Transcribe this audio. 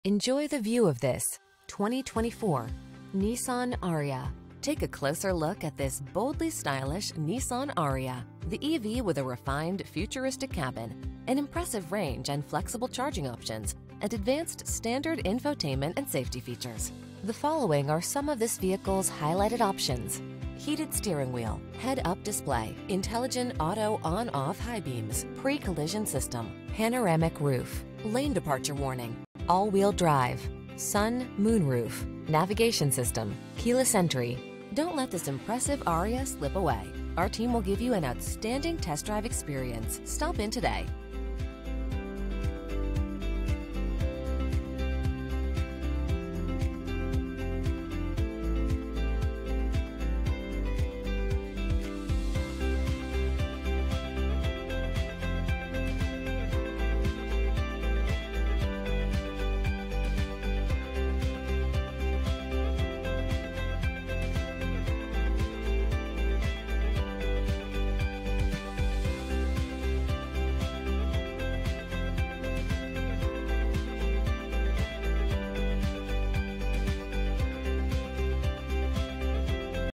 Enjoy the view of this 2024 Nissan ARIYA. Take a closer look at this boldly stylish Nissan ARIYA, the EV with a refined, futuristic cabin, an impressive range and flexible charging options, and advanced standard infotainment and safety features. The following are some of this vehicle's highlighted options: heated steering wheel, head-up display, intelligent auto on-off high beams, pre-collision system, panoramic roof, lane departure warning, all-wheel drive, sun, moonroof, navigation system, keyless entry. Don't let this impressive ARIYA slip away. Our team will give you an outstanding test drive experience. Stop in today.